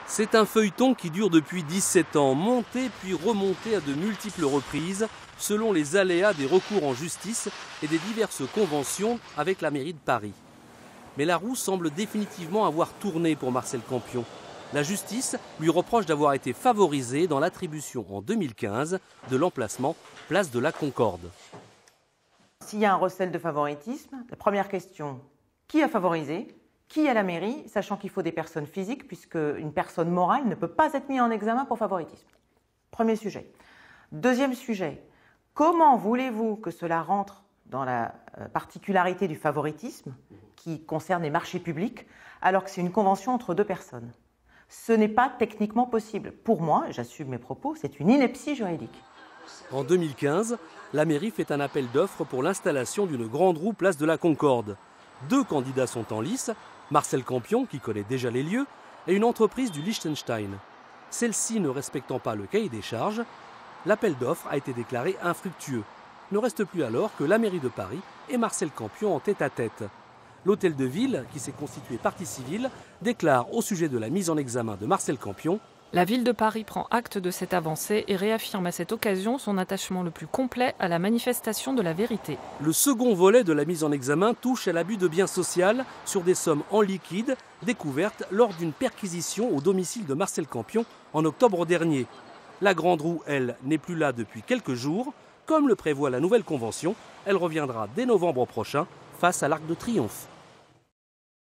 C'est un feuilleton qui dure depuis 17 ans, monté puis remonté à de multiples reprises, selon les aléas des recours en justice et des diverses conventions avec la mairie de Paris. Mais la roue semble définitivement avoir tourné pour Marcel Campion. La justice lui reproche d'avoir été favorisé dans l'attribution en 2015 de l'emplacement place de la Concorde. S'il y a un recel de favoritisme, la première question, qui a favorisé ? Qui à la mairie, sachant qu'il faut des personnes physiques, puisque une personne morale ne peut pas être mise en examen pour favoritisme. Premier sujet. Deuxième sujet, comment voulez-vous que cela rentre dans la particularité du favoritisme qui concerne les marchés publics, alors que c'est une convention entre deux personnes? Ce n'est pas techniquement possible. Pour moi, j'assume mes propos, c'est une ineptie juridique. En 2015, la mairie fait un appel d'offres pour l'installation d'une grande roue place de la Concorde. 2 candidats sont en lice, Marcel Campion, qui connaît déjà les lieux, et une entreprise du Liechtenstein. Celle-ci ne respectant pas le cahier des charges, l'appel d'offres a été déclaré infructueux. Ne reste plus alors que la mairie de Paris et Marcel Campion en tête-à-tête. L'hôtel de ville, qui s'est constitué partie civile, déclare au sujet de la mise en examen de Marcel Campion: La ville de Paris prend acte de cette avancée et réaffirme à cette occasion son attachement le plus complet à la manifestation de la vérité. Le second volet de la mise en examen touche à l'abus de biens social sur des sommes en liquide découvertes lors d'une perquisition au domicile de Marcel Campion en octobre dernier. La grande roue, elle, n'est plus là depuis quelques jours. Comme le prévoit la nouvelle convention, elle reviendra dès novembre prochain face à l'Arc de Triomphe.